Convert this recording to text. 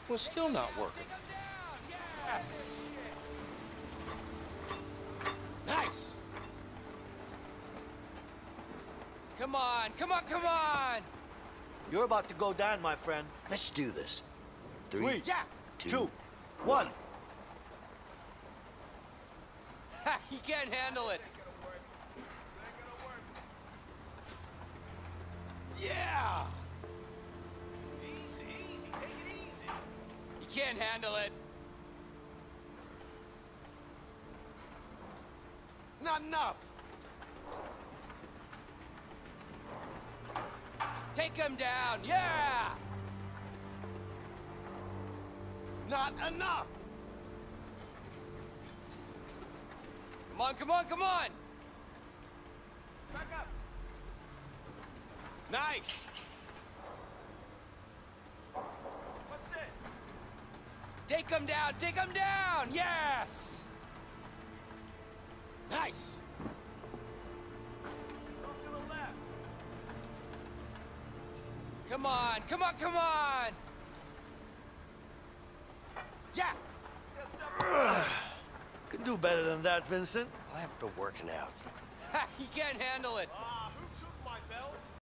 was still not working. Yes! Nice! Come on, come on, come on! You're about to go down, my friend. Let's do this. Three, Yeah! two, one. He can't handle it. Yeah! Easy, easy, take it easy. He can't handle it. Not enough. Take him down, yeah! Not enough. Come on, come on, come on! Back up. Nice! What's this? Take him down, take him down! Yes! Nice! Go to the left. Come on, come on, come on! Yeah! Could do better than that, Vincent. I haven't been working out. He can't handle it. Ah,